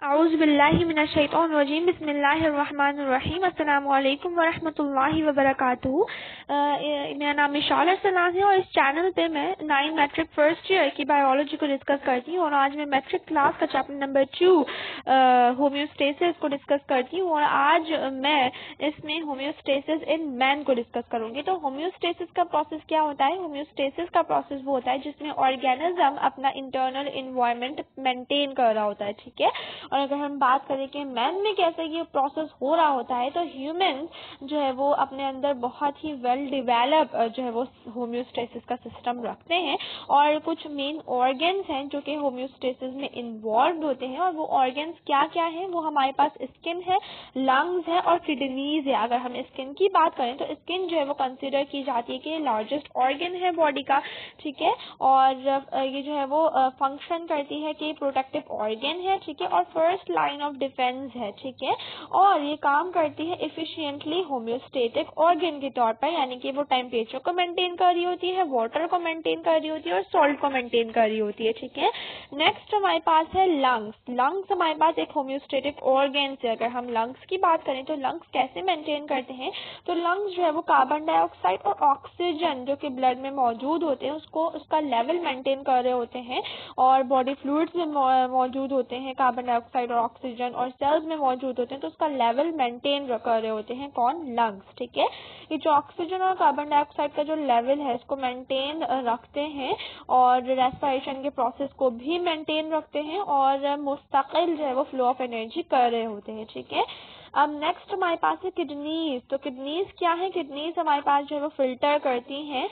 औज़ुबिल्लाहि मिनश्शैतानिर्रजीम बिस्मिल्लाहिर्रहमानिर्रहीम अस्सलामु अलैकुम वरहमतुल्लाहि वबरकातुहू। मेरा नाम इशाल सलाम है और इस चैनल पे मैं 9 मैट्रिक फर्स्ट ईयर की बायोलॉजी को डिस्कस करती हूँ और आज मैं मैट्रिक क्लास का चैप्टर नंबर 2 होम्योस्टेसिस को डिस्कस करती हूँ और आज मैं इसमें होम्योस्टेसिस इन मैन को डिस्कस करूंगी। तो होम्योस्टेसिस का प्रोसेस क्या होता है? होम्योस्टेसिस का प्रोसेस वो होता है जिसमें ऑर्गेनिज्म अपना इंटरनल इन्वायरमेंट मेंटेन कर रहा होता है, ठीक है। और अगर हम बात करें कि मैन में कैसे ये प्रोसेस हो रहा होता है, तो ह्यूमन जो है वो अपने अंदर बहुत ही वेल डिवेलप जो है वो होम्योस्टेसिस का सिस्टम रखते हैं और कुछ मेन ऑर्गन्स हैं जो कि होम्योस्टेसिस में इन्वॉल्व होते हैं। और वो ऑर्गन्स क्या क्या हैं? वो हमारे पास स्किन है, लंग्स है और किडनीज है। अगर हम स्किन की बात करें तो स्किन जो है वो कंसिडर की जाती है कि लार्जेस्ट ऑर्गन है बॉडी का, ठीक है। और ये जो है वो फंक्शन करती है कि प्रोटेक्टिव ऑर्गन है, ठीक है, और फर्स्ट लाइन ऑफ डिफेंस है, ठीक है। और ये काम करती है इफिशिएंटली होम्योस्टेटिक ऑर्गन के तौर पर, यानी कि वो टेम्परेचर को मेंटेन कर रही होती है, वाटर को मेंटेन कर रही होती है और सॉल्ट को मेंटेन कर रही होती है, ठीक है। नेक्स्ट हमारे पास है लंग्स। लंग्स हमारे पास एक होम्योस्टेटिक ऑर्गन है। अगर हम लंग्स की बात करें तो लंग्स कैसे मेंटेन करते हैं? तो लंग्स जो है वो कार्बन डाइऑक्साइड और ऑक्सीजन जो कि ब्लड में मौजूद होते हैं उसका लेवल मेंटेन कर रहे होते हैं और बॉडी फ्लूइड्स में मौजूद होते हैं कार्बन डाइऑक्साइड और ऑक्सीजन और सेल्स में मौजूद होते हैं, तो उसका लेवल मेंटेन कर रहे होते हैं कौन? लंग्स, ठीक है। ये जो ऑक्सीजन और कार्बन डाइऑक्साइड का जो लेवल है इसको मेंटेन रखते हैं और रेस्पिरेशन के प्रोसेस को भी मेंटेन रखते हैं और मुस्तकिल जो है वो फ्लो ऑफ एनर्जी कर रहे होते हैं, ठीक है। अब नेक्स्ट हमारे पास है किडनीज। तो किडनीज क्या है? किडनीज हमारे पास जो है वो फिल्टर करती हैं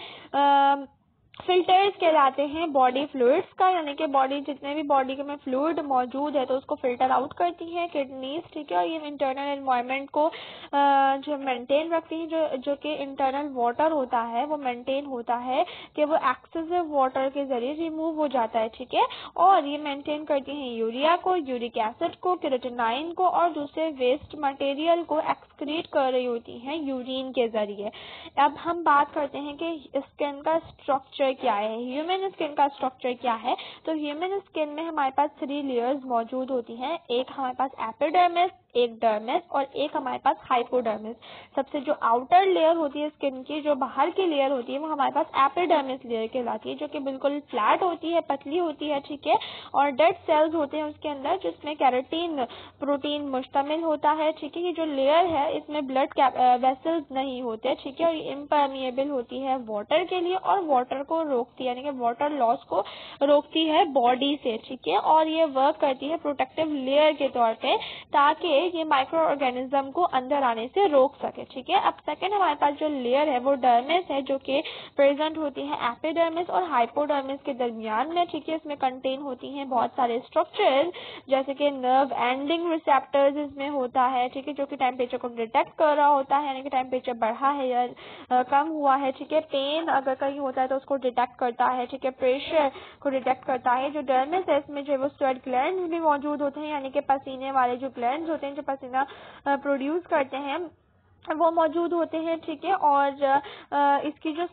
फिल्टर्स कहलाते हैं बॉडी फ्लूइड्स का, यानी कि बॉडी जितने भी बॉडी में फ्लूइड मौजूद है तो उसको फिल्टर आउट करती हैं किडनीज, ठीक है। और ये इंटरनल एनवायरनमेंट को जो मेंटेन रखती है, जो कि इंटरनल वाटर होता है वो मेंटेन होता है कि वो एक्सेसिव वाटर के जरिए रिमूव हो जाता है, ठीक है। और ये मेंटेन करती हैं यूरिया को, यूरिक एसिड को, केराटिनाइन को और दूसरे वेस्ट मटेरियल को एक्सक्रीट कर रही होती हैं यूरिन के जरिए। अब हम बात करते हैं कि स्किन का स्ट्रक्चर क्या है, ह्यूमन स्किन का स्ट्रक्चर क्या है। तो ह्यूमन स्किन में हमारे पास 3 लेयर्स मौजूद होती हैं। एक हमारे पास एपिडर्मिस, एक डर्मिस और एक हमारे पास हाइपोडर्मिस। सबसे जो आउटर लेयर होती है स्किन की, जो बाहर की लेयर होती है, वो हमारे पास एपिडर्मिस लेयर कहलाती है, जो कि बिल्कुल फ्लैट होती है, पतली होती है, ठीक है। और डेड सेल्स होते हैं उसके अंदर जिसमें कैरोटीन प्रोटीन मुश्तमिल होता है, ठीक है। ये जो लेयर है इसमें ब्लड वेसल्स नहीं होते, ठीक है। और ये इम्परमिएबल होती है वाटर के लिए और वाटर को रोकती है, यानी कि वाटर लॉस को रोकती है बॉडी से, ठीक है। और ये वर्क करती है प्रोटेक्टिव लेयर के तौर पे ताकि ये माइक्रो ऑर्गेनिज्म को अंदर आने से रोक सके, ठीक है। अब सेकंड हमारे पास जो लेयर है वो डर्मिस है, जो कि प्रेजेंट होती है एपिडर्मिस और हाइपोडर्मिस के दरमियान में, ठीक है। इसमें कंटेन होती हैं बहुत सारे स्ट्रक्चर्स जैसे कि नर्व एंडिंग रिसेप्टर्स इसमें होता है, ठीक है, जो कि टेम्परेचर को डिटेक्ट कर रहा होता है, यानी कि टेम्परेचर बढ़ा है या कम हुआ है, ठीक है। पेन अगर कहीं होता है तो उसको डिटेक्ट करता है, ठीक है। प्रेशर को डिटेक्ट करता है। जो डर्मिस है इसमें जो है वो स्वेट ग्लैंड्स भी मौजूद होते हैं, यानी कि पसीने वाले जो ग्लैंड्स होते हैं जो पसीना प्रोड्यूस करते हैं वो मौजूद होते हैं, ठीक है। और इसकी जो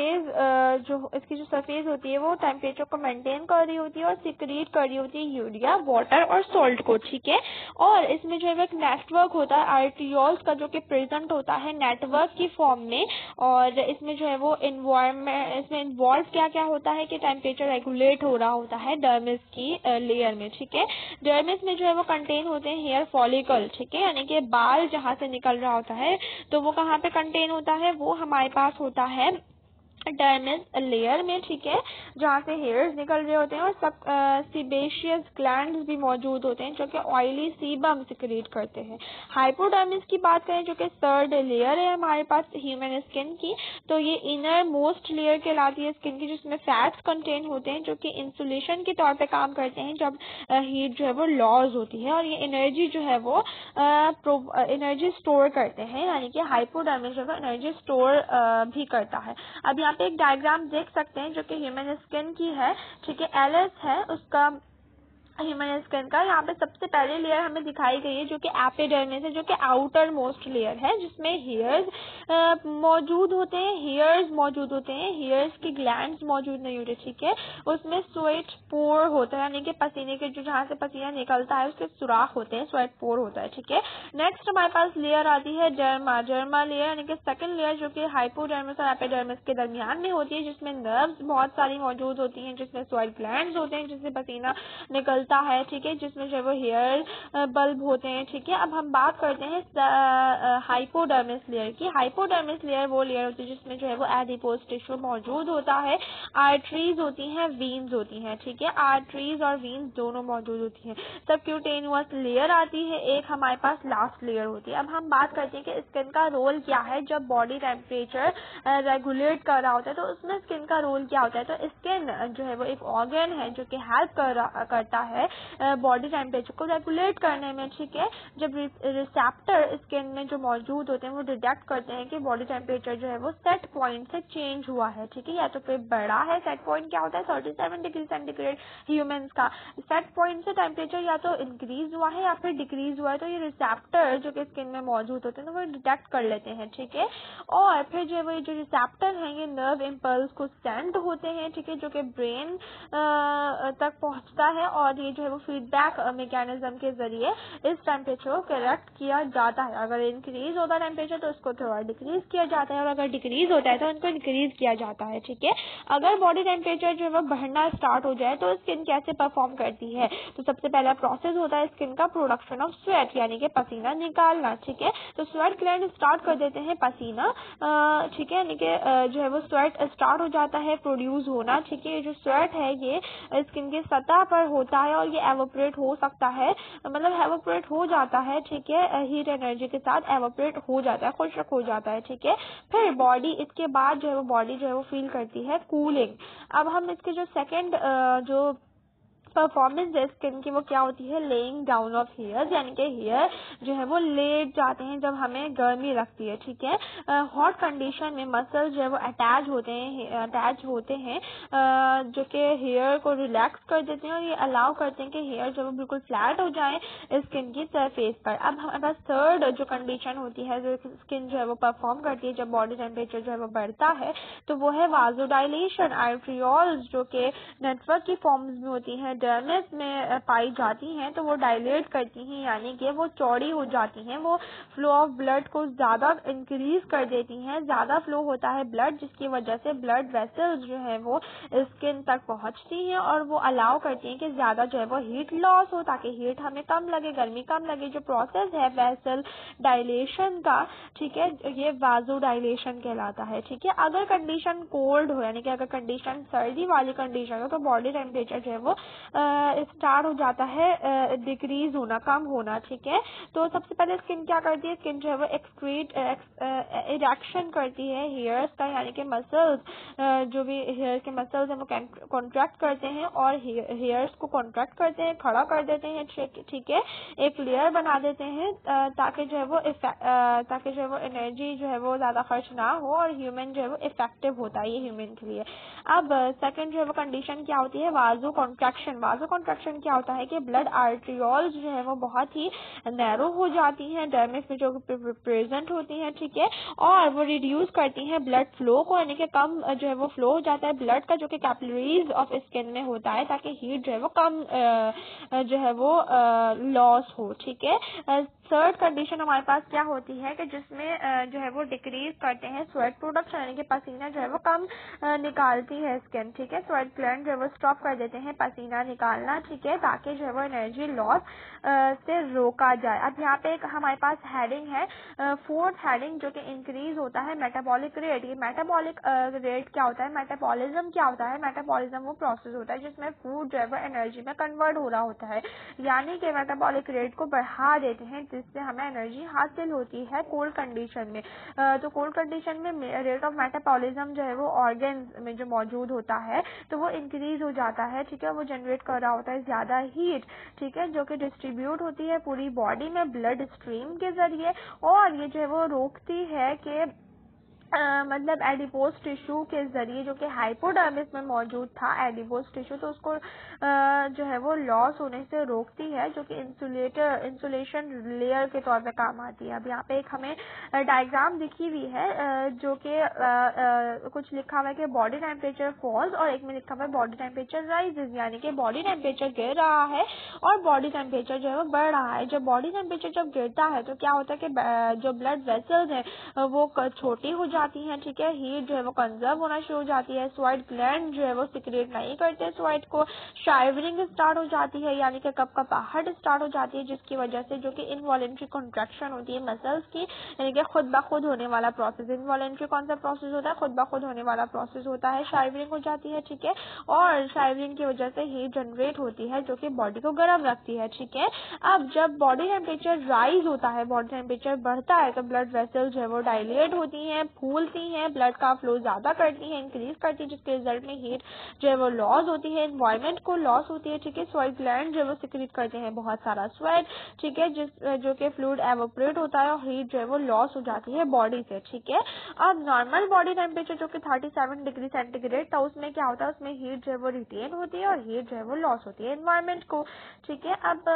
सरफेस होती है वो टेम्परेचर को मेंटेन कर रही होती है और सिक्रीट कर रही होती है यूरिया, वाटर और सॉल्ट को, ठीक है। और इसमें जो है एक नेटवर्क होता है आर्टियोल्स का, जो कि प्रेजेंट होता है नेटवर्क की फॉर्म में। और इसमें जो है वो इसमें इन्वॉल्व क्या क्या होता है कि टेम्परेचर रेगुलेट हो रहा होता है डर्मिस की लेयर में, ठीक है। डर्मिस में जो है वो कंटेन होते हैं हेयर फॉलिकल, ठीक है, यानी कि बाल जहाँ से निकल रहा होता है तो वो कहाँ पे कंटेन होता है? वो हमारे पास होता है डर्मिस लेयर में, ठीक है, जहाँ से हेयर्स निकल रहे होते हैं। और सब सीबेशियस ग्लैंड्स भी मौजूद होते हैं जो कि ऑयली सीबम सिक्रीट करते हैं। हाइपोडर्मिस की बात करें जो कि थर्ड लेयर है हमारे पास ह्यूमन स्किन की, तो ये इनर मोस्ट लेयर कहलाती है स्किन की, जिसमें फैट्स कंटेन होते हैं जो कि इंसुलेशन के तौर पे काम करते हैं जब हीट जो है वो लॉस होती है। और ये एनर्जी जो है वो एनर्जी स्टोर करते हैं, यानी कि हाइपोडर्मिस जो है एनर्जी स्टोर भी करता है। अब यहाँ पे एक डायग्राम देख सकते हैं जो कि ह्यूमन स्किन की है, ठीक है। एलएस है उसका ह्यूमन स्किन का। यहाँ पे सबसे पहले लेयर हमें दिखाई गई है जो कि एपिडर्मिस है, जो कि आउटर मोस्ट लेयर है, जिसमें हेयर्स मौजूद होते हैं, हेयर्स मौजूद होते हैं, हेयर्स की ग्लैंड्स मौजूद नहीं होते, ठीक है। उसमें स्वेट पोर होता है, यानी कि पसीने के जो जहाँ से पसीना निकलता है उसके सुराख होते हैं, स्वेट पोर होता है, ठीक है। नेक्स्ट हमारे पास लेयर आती है डर्मा। डर्मा लेयर यानी कि सेकंड लेयर जो कि हाइपोडर्मिस और एपिडर्मिस के दरमियान में होती है, जिसमें नर्व्स बहुत सारी मौजूद होती हैं, जिसमें स्वेट ग्लैंड्स होते हैं जिससे पसीना निकलता है, ठीक है, जिसमें जो है वो हेयर बल्ब होते हैं, ठीक है। अब हम बात करते हैं हाइपोडर्मिस लेयर की। हाइपोडर्मिस लेयर वो लेयर होती है जिसमें जो है वो एडिपोज टिश्यू मौजूद होता है, आर्टरीज होती हैं, वीन्स होती हैं, ठीक है, आर्टरीज और वीन्स दोनों मौजूद होती हैं। सबक्यूटेनियस लेयर आती है एक, हमारे पास लास्ट लेयर होती है। अब हम बात करते हैं कि स्किन का रोल क्या है जब बॉडी टेम्परेचर रेगुलेट कर रहा होता है, तो उसमें स्किन का रोल क्या होता है। तो स्किन जो है वो एक ऑर्गन है जो कि हेल्प करता है बॉडी टेम्परेचर को रेगुलेट करने में, ठीक है। जब रिसेप्टर स्किन में जो मौजूद होते हैं वो डिटेक्ट करते हैं कि बॉडी टेम्परेचर जो है वो सेट पॉइंट से चेंज हुआ है, ठीक है, या तो फिर बढ़ा है। सेट पॉइंट क्या होता है, 37 डिग्री सेंटीग्रेड ह्यूमंस का। सेट पॉइंट से टेम्परेचर या तो इंक्रीज हुआ है या फिर डिक्रीज हुआ है, तो ये रिसेप्टर जो कि स्किन में मौजूद होते हैं तो वो डिटेक्ट कर लेते हैं, ठीक है। और फिर जो है वो जो रिसेप्टर हैं ये नर्व इम्पल्स को सेंड होते हैं, ठीक है, जो कि ब्रेन तक पहुंचता है, और ये जो है वो फीडबैक मैकेनिज्म के जरिए इस टेम्परेचर को करेक्ट किया जाता है। अगर इंक्रीज होता है टेम्परेचर तो उसको थोड़ा डिक्रीज किया जाता है, और अगर डिक्रीज होता है तो उनको इंक्रीज किया जाता है, ठीक है। अगर बॉडी टेम्परेचर जो है वो बढ़ना स्टार्ट हो जाए तो स्किन कैसे परफॉर्म करती है। तो सबसे पहला प्रोसेस होता है स्किन का प्रोडक्शन ऑफ स्वेट, यानी कि पसीना निकालना, ठीक है। तो स्वेट ग्लैंड स्टार्ट कर देते हैं पसीना, ठीक है, यानी कि जो है वो स्वेट स्टार्ट हो जाता है प्रोड्यूस होना, ठीक है। ये जो स्वेट है ये स्किन की सतह पर होता है और ये एवोपरेट हो सकता है, मतलब एवोपरेट हो जाता है, ठीक है, हीट एनर्जी के साथ एवोपरेट हो जाता है, खुश्क हो जाता है, ठीक है। फिर बॉडी इसके बाद जो है वो बॉडी जो है वो फील करती है कूलिंग। अब हम इसके जो सेकंड जो परफॉर्मेंस है स्किन की वो क्या होती है, लेइंग डाउन ऑफ हेयर्स, यानी कि हेयर जो है वो लेट जाते हैं जब हमें गर्मी लगती है, ठीक है। हॉट कंडीशन में मसल्स जो है वो अटैच होते हैं जो कि हेयर को रिलैक्स कर देते हैं और ये अलाउ करते हैं कि हेयर जो है वो बिल्कुल फ्लैट हो जाए स्किन की सरफेस पर। अब हमारे पास थर्ड जो कंडीशन होती है जो स्किन जो है वो परफॉर्म करती है जब बॉडी टेम्परेचर जो है वो बढ़ता है, तो वो है वाजोडाइलेशन। आर्ट्रियोल्स जो कि नेटवर्क की फॉर्म्स में होती हैं, डर्मिस में पाई जाती हैं, तो वो डायलेट करती हैं, यानी कि वो चौड़ी हो जाती हैं, वो फ्लो ऑफ ब्लड को ज्यादा इंक्रीज कर देती हैं, ज्यादा फ्लो होता है ब्लड, जिसकी वजह से ब्लड वेसल्स जो है वो स्किन तक पहुंचती हैं और वो अलाउ करती हैं कि ज्यादा जो है वो हीट लॉस हो, ताकि हीट हमें कम लगे, गर्मी कम लगे। जो प्रोसेस है वेसल डायलेशन का, ठीक है, ये वाजो डायलेशन कहलाता है, ठीक है। अगर कंडीशन कोल्ड हो, यानी कि अगर कंडीशन सर्दी वाली कंडीशन हो, तो बॉडी टेम्परेचर जो है वो स्टार्ट हो जाता है डिक्रीज होना, कम होना, ठीक है। तो सबसे पहले स्किन क्या करती है, स्किन जो है वो एक्सक्रीट इरेक्शन करती है हेयर्स का, यानी कि मसल्स जो भी हेयर के मसल्स हैं वो कॉन्ट्रैक्ट करते हैं और हेयर्स को कॉन्ट्रैक्ट करते हैं, खड़ा कर देते हैं, ठीक है, एक लेयर बना देते हैं ताकि जो है वो एनर्जी जो है वो ज्यादा खर्च ना हो और ह्यूमन जो है वो इफेक्टिव होता है ये ह्यूमन के लिए। अब सेकंड जो है वो कंडीशन क्या होती है, वाजो कॉन्ट्रैक्शन। वाजो कॉन्ट्रैक्शन क्या होता है कि ब्लड आर्ट्रियोल्स जो है वो बहुत ही नैरो हो जाती हैं डर्मिस में जो प्रेजेंट होती हैं, ठीक है, और वो रिड्यूस करती हैं ब्लड फ्लो को, यानी कि कम जो है वो फ्लो हो जाता है ब्लड का जो कि कैपिलरीज ऑफ स्किन में होता है, ताकि हीट जो है वो कम जो है वो लॉस हो, ठीक है। थर्ड कंडीशन हमारे पास क्या होती है कि जिसमें जो है वो डिक्रीज करते हैं स्वेट प्रोडक्शन, यानी कि पसीना जो है वो कम निकालती है स्किन, ठीक है। स्वेट ग्लैंड जो है वो स्टॉप कर देते हैं पसीना निकालना, ठीक है, ताकि जो है वो एनर्जी लॉस से रोका जाए। अब यहाँ पे एक हमारे पास हेडिंग है, फोर्थ हेडिंग, जो कि इंक्रीज होता है मेटाबॉलिक रेट। ये मेटाबॉलिक रेट क्या होता है, मेटाबॉलिज्म क्या होता है। मेटाबॉलिज्म वो प्रोसेस होता है जिसमें फूड जो है वो एनर्जी में कन्वर्ट हो रहा होता है, यानी कि मेटाबॉलिक रेट को बढ़ा देते हैं जिससे हमें एनर्जी हासिल होती है कोल्ड कंडीशन में। तो कोल्ड कंडीशन में रेट ऑफ मेटाबॉलिज्म जो है वो ऑर्गन्स में जो मौजूद होता है तो वो इंक्रीज हो जाता है, ठीक है, वो जनरेट कर रहा होता है ज्यादा हीट, ठीक है, जो कि डिस्ट्रीब्यूट होती है पूरी बॉडी में ब्लड स्ट्रीम के जरिए, और ये जो है वो रोकती है कि मतलब एडिपोज टिश्यू के जरिए जो कि हाइपोडर्मिस में मौजूद था एडिपोज टिश्यू, तो उसको जो है वो लॉस होने से रोकती है, जो कि इंसुलेशन लेयर के तौर पे काम आती है। अब यहाँ पे एक हमें डायग्राम दिखी हुई है जो कि कुछ लिखा हुआ है कि बॉडी टेम्परेचर फॉल्स और एक में लिखा हुआ है बॉडी टेम्परेचर राइजेस, यानी कि बॉडी टेम्परेचर गिर रहा है और बॉडी टेम्परेचर जो है वो बढ़ रहा है। जब बॉडी टेम्परेचर जब गिरता है तो क्या होता है कि जो ब्लड वेसल्स हैं वो छोटी हो जाती हैं, ठीक है, हीट जो है वो कंजर्व होना शुरू हो जाती है, स्वेट ग्लैंड जो है वो सिक्रेट नहीं करते स्वेट को, शाइवरिंग स्टार्ट हो जाती है यानी कि कपकपाहट स्टार्ट हो जाती है, जिसकी वजह से जो कि इनवॉलेंट्री कॉन्ट्रैक्शन होती है मसल्स की, यानी कि खुद ब खुद होने वाला प्रोसेस। इनवॉलेंट्री कौन सा प्रोसेस होता है? खुद ब खुद होने वाला प्रोसेस होता है, शाइवरिंग हो जाती है, ठीक है, और शाइवरिंग की वजह से हीट जनरेट होती है जो कि बॉडी को गर्म रखती है, ठीक है। अब जब बॉडी टेम्परेचर राइज होता है, बॉडी टेम्परेचर बढ़ता है, तो ब्लड वेसल्स जो है वो डायलेट होती हैं, फूलती हैं, ब्लड का फ्लो ज्यादा करती है, इंक्रीज करती है, जिसके रिजल्ट में हीट जो है वो लॉस होती है, एनवायरमेंट को लॉस होती है, ठीक है। स्वेट ग्लैंड जो है वो सिक्रीट करते हैं बहुत सारा स्वेट, ठीक है, जो कि फ्लूइड एवोपरेट होता है और हीट जो है वो लॉस हो जाती है बॉडी से, ठीक है। अब नॉर्मल बॉडी टेम्परेचर जो कि 37 डिग्री सेंटीग्रेड था, उसमें क्या होता है, उसमें हीट जो है वो रिटेन होती है और हीट जो है वो लॉस होती है एनवायरमेंट को, ठीक है। अब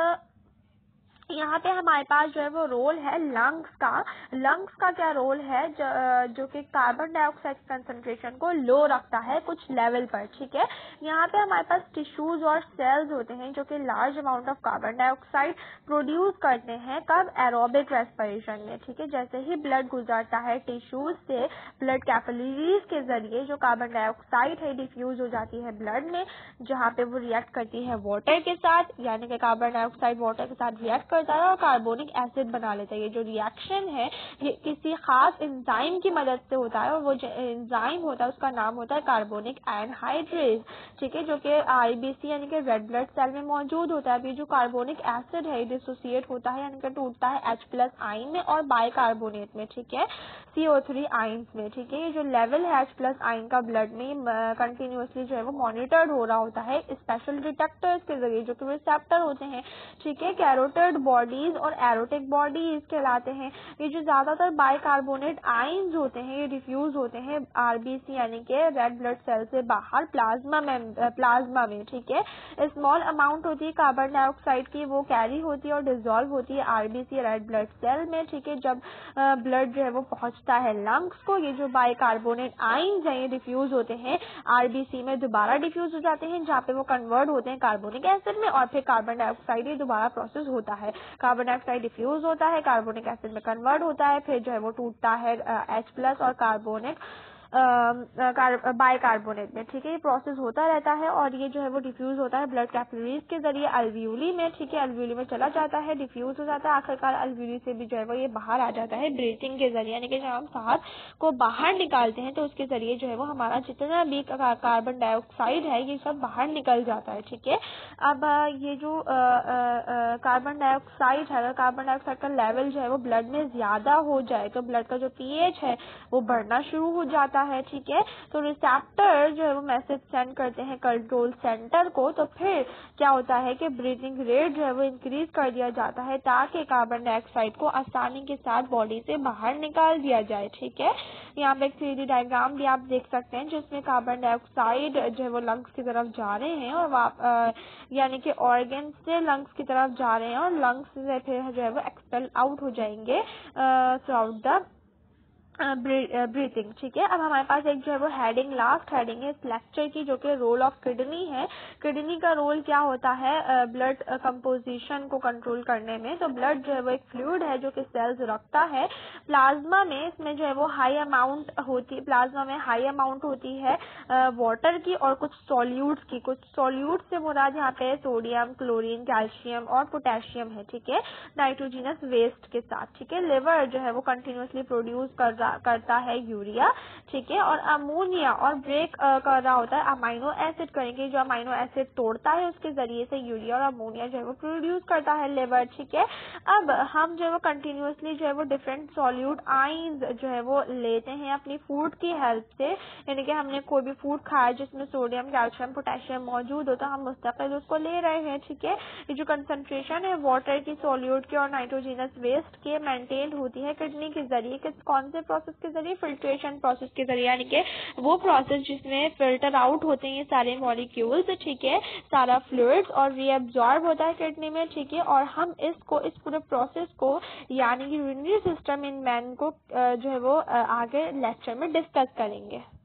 यहाँ पे हमारे पास जो है वो रोल है लंग्स का। लंग्स का क्या रोल है? जो कि कार्बन डाइऑक्साइड कंसंट्रेशन को लो रखता है कुछ लेवल पर, ठीक है। यहाँ पे हमारे पास टिश्यूज और सेल्स होते हैं जो कि large amount of carbon dioxide produce करते हैं, कब? एरोबिक रेस्पिरेशन में, ठीक है। जैसे ही ब्लड गुजरता है टिश्यूज से ब्लड कैपिलरीज के जरिए, जो कार्बन डाइऑक्साइड है डिफ्यूज हो जाती है ब्लड में, जहाँ पे वो रिएक्ट करती है वाटर के साथ, यानी कि कार्बन डाइऑक्साइड वाटर के साथ रिएक्ट करता है और कार्बोनिक एसिड बना लेता है। ये जो रिएक्शन है ये किसी खास एंजाइम की मदद से होता है और वो जो एंजाइम होता है उसका नाम होता है कार्बोनिक एनहाइड्रेज, ठीक है, जो कि आरबीसी यानी कि रेड ब्लड सेल में मौजूद होता है। अभी जो कार्बोनिक एसिड है डिसोसिएट होता है यानी कि टूटता है H+ आयन में और बाइकार्बोनेट में, ठीक है, CO3 आयन्स में, ठीक है। ये जो लेवल है H+ आयन का ब्लड में कंटिन्यूसली जो है वो मॉनिटर्ड हो रहा होता है स्पेशल डिटेक्टर्स के जरिए, जो कि रिसेप्टर होते हैं, ठीक है। कैरोटिड बॉडीज और एरोटिक बॉडीज कहलाते हैं। ये जो ज्यादातर बाइकार्बोनेट आयन्स होते हैं ये डिफ्यूज होते हैं आरबीसी यानी कि रेड ब्लड सेल से बाहर प्लाज्मा में, ठीक है। स्मॉल अमाउंट होती है कार्बन डाइऑक्साइड की, वो कैरी होती है और डिजोल्व होती है आरबीसी रेड ब्लड सेल में, ठीक है। जब ब्लड जो है वो पहुंचता है लंग्स को, ये जो बाइकार्बोनेट आयन्स हैं ये डिफ्यूज होते हैं आरबीसी में, दोबारा डिफ्यूज हो जाते हैं जहाँ पे वो कन्वर्ट होते हैं कार्बोनिक एसिड में और फिर कार्बन डाइऑक्साइड ये दोबारा प्रोसेस होता है। कार्बन डाइऑक्साइड डिफ्यूज होता है, कार्बोनिक एसिड में कन्वर्ट होता है, फिर जो है वो टूटता है H+ और कार्बोनिक बाइकार्बोनेट में, ठीक है। ये प्रोसेस होता रहता है और ये जो है वो डिफ्यूज होता है ब्लड कैपिलरीज के जरिए अल्वियोली में, ठीक है, अल्वियोली में चला जाता है, डिफ्यूज हो जाता है, आखिरकार अल्वियोली से भी जो है वो ये बाहर आ जाता है ब्रीथिंग के जरिए, यानी कि जब हम सांस को बाहर निकालते हैं तो उसके जरिए जो है वो हमारा जितना भी कार्बन डाइऑक्साइड है ये सब बाहर निकल जाता है, ठीक है। अब ये जो कार्बन डाइऑक्साइड है, अगर कार्बन डाइऑक्साइड का लेवल जो है वो ब्लड में ज्यादा हो जाए तो ब्लड का जो पीएच है वो बढ़ना शुरू हो जाता है, ठीक है। तो रिसेप्टर जो है वो मैसेज सेंड करते हैं कंट्रोल सेंटर को, तो फिर क्या होता है कि ब्रीथिंग रेट जो है वो इंक्रीज कर दिया जाता है ताकि कार्बन डाइऑक्साइड को आसानी के साथ बॉडी से बाहर निकाल दिया जाए, ठीक है। यहाँ पे एक 3D डायग्राम भी आप देख सकते हैं जिसमें कार्बन डाइऑक्साइड जो है वो लंग्स की तरफ जा रहे हैं और यानी कि ऑर्गन से लंग्स की तरफ जा रहे हैं और लंग्स से फिर जो है वो एक्सपेल आउट हो जाएंगे थ्रू आउट द ब्रीथिंग, ठीक है। अब हमारे पास एक जो है वो हेडिंग, लास्ट हेडिंग है इस लेक्चर की, जो कि रोल ऑफ किडनी है। किडनी का रोल क्या होता है ब्लड कंपोजिशन को कंट्रोल करने में? तो ब्लड जो है वो एक फ्लूइड है जो कि सेल्स रखता है प्लाज्मा में, इसमें जो है वो हाई अमाउंट होती है, प्लाज्मा में हाई अमाउंट होती है वाटर की और कुछ सॉल्यूट्स की। कुछ सॉल्यूट से मुराद यहाँ पे सोडियम, क्लोरीन, कैल्शियम और पोटेशियम है, ठीक है, नाइट्रोजिनस वेस्ट के साथ, ठीक है। लिवर जो है वो कंटिन्यूसली प्रोड्यूस करता है यूरिया, ठीक है, और अमोनिया और ब्रेक कर रहा होता है अमाइनो एसिड करेंगे, जो अमाइनो एसिड तोड़ता है उसके जरिए से यूरिया और अमोनिया जो है वो प्रोड्यूस करता है लिवर, ठीक है। अब हम जो है वो कंटिन्यूसली जो है वो डिफरेंट सॉल्यूट आइंस जो है वो लेते हैं अपनी फूड की हेल्प से, यानी कि हमने कोई भी फूड खाया जिसमें सोडियम, कैल्शियम, पोटेशियम मौजूद हो तो हम मुस्तकिल उसको ले रहे हैं, ठीक है। ये जो कंसंट्रेशन है वाटर की, सॉल्यूट की और नाइट्रोजिनस वेस्ट के मेंटेन होती है किडनी के जरिए, कौन से प्रोसेस के जरिए, फिल्ट्रेशन प्रोसेस के जरिए, यानी कि वो प्रोसेस जिसमें फिल्टर आउट होते हैं ये सारे मॉलिक्यूल्स, ठीक है, सारा फ्लूइड्स, और रीअब्जॉर्ब होता है किडनी में, ठीक है। और हम इसको, इस पूरे प्रोसेस को यानी कि यूरिनरी सिस्टम इन मैन को जो है वो आगे लेक्चर में डिस्कस करेंगे।